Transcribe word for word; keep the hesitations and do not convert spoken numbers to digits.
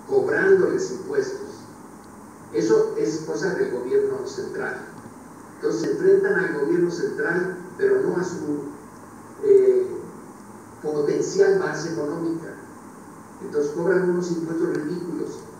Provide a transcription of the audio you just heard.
cobrándoles impuestos. Eso es cosa del gobierno central. Entonces se enfrentan al gobierno central, pero no a su eh, potencial base económica. Entonces cobran unos impuestos ridículos.